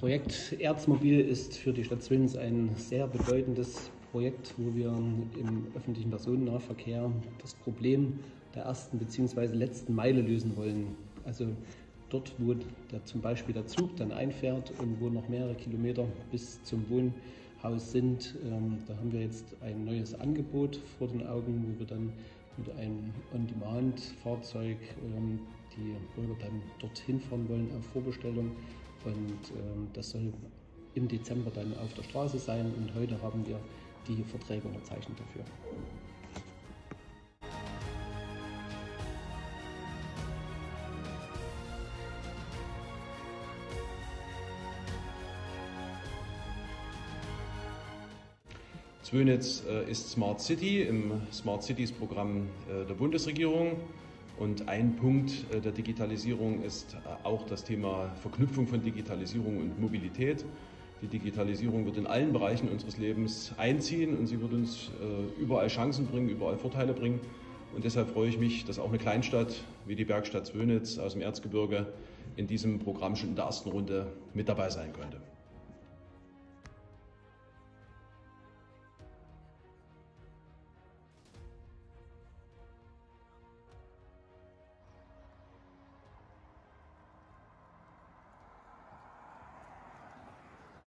Projekt Erzmobil ist für die Stadt Zwillens ein sehr bedeutendes Projekt, wo wir im öffentlichen Personennahverkehr das Problem der ersten bzw. letzten Meile lösen wollen. Also dort, wo zum Beispiel der Zug dann einfährt und wo noch mehrere Kilometer bis zum Wohnhaus sind, da haben wir jetzt ein neues Angebot vor den Augen, wo wir dann mit einem On-Demand-Fahrzeug die Bürger dann dorthin fahren wollen auf Vorbestellung. Und das soll im Dezember dann auf der Straße sein und heute haben wir die Verträge unterzeichnet dafür. Zwönitz ist Smart City im Smart Cities Programm der Bundesregierung. Und ein Punkt der Digitalisierung ist auch das Thema Verknüpfung von Digitalisierung und Mobilität. Die Digitalisierung wird in allen Bereichen unseres Lebens einziehen und sie wird uns überall Chancen bringen, überall Vorteile bringen. Und deshalb freue ich mich, dass auch eine Kleinstadt wie die Bergstadt Zwönitz aus dem Erzgebirge in diesem Programm schon in der ersten Runde mit dabei sein konnte.